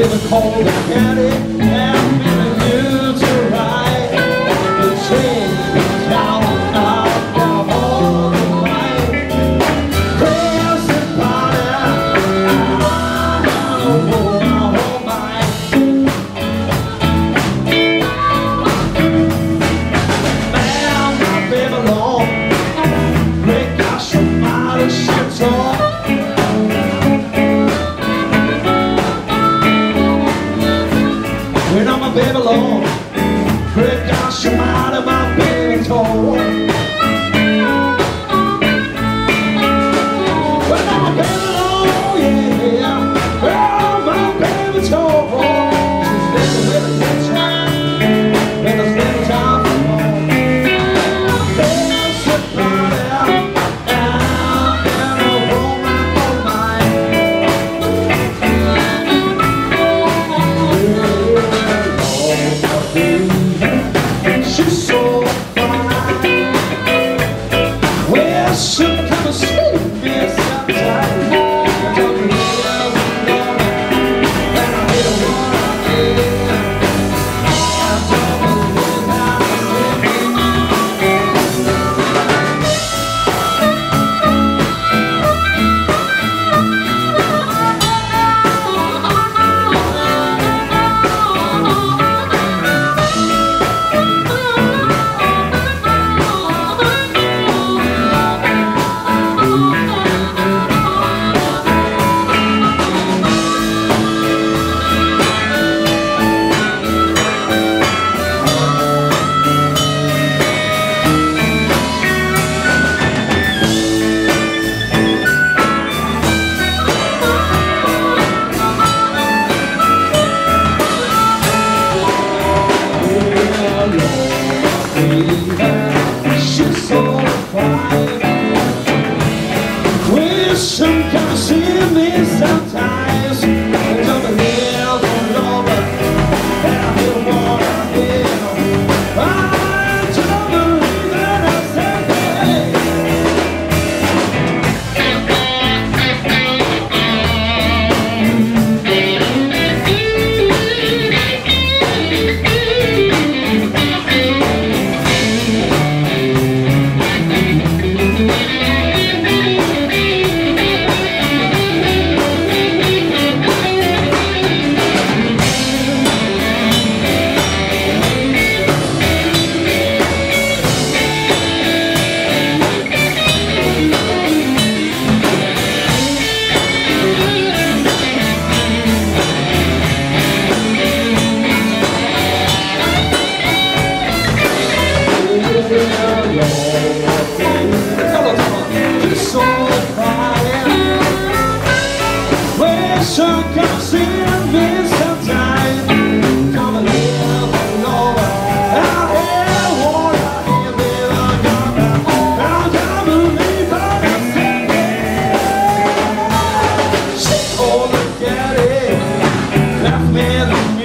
been cold and candy, and been used to ride the train down out the whole night. Crazy party, man, my baby long, break out some out of shit talk. When I'm a baby alone, break out some out of my baby toe. When I'm a baby alone, yeah, well, my baby toe. She's living with a good time, with a little time for home. There's a party out in a romance all night. She's so fine. Well, she'll come and see me sometimes. I don't live alone, and I don't wanna live. I don't believe how she's so fine. Wish some can see me sometimes. I don't live alone, and I feel what I feel. I don't believe that I said some can see me sometimes. Come and live alone. I hear what I hear, baby. I can't believe what I said. She's all the daddy left me the